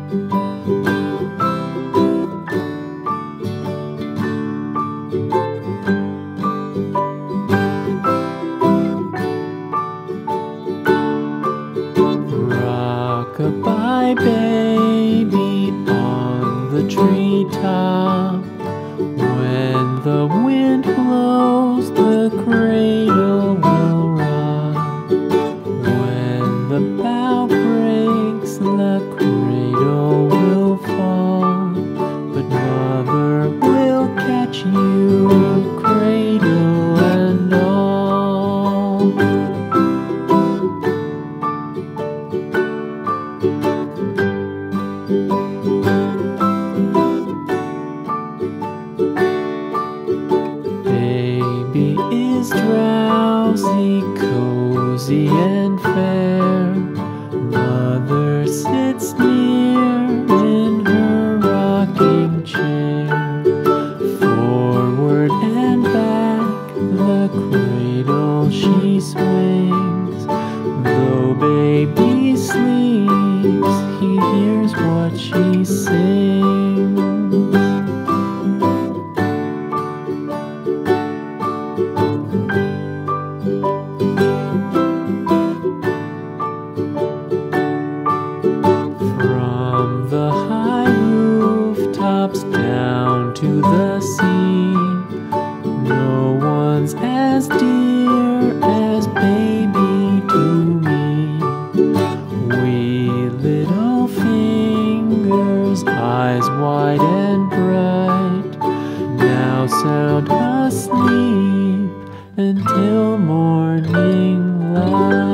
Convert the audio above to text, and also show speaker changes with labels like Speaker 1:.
Speaker 1: Rock-a-bye baby on the treetop. When the wind blows, the cradle will rock. When the bough breaks, the cradle will fall. But mother will catch you, cradle and all. Baby is drowsy, cozy and fair. Mother sits near in her rocking chair. Forward and back, the cradle she swings. Though baby sleeps, he hears what she sings. From the high rooftops down to the sea, no one's as dear as baby to me. Wee little fingers, eyes wide and bright, now sound asleep until morning light.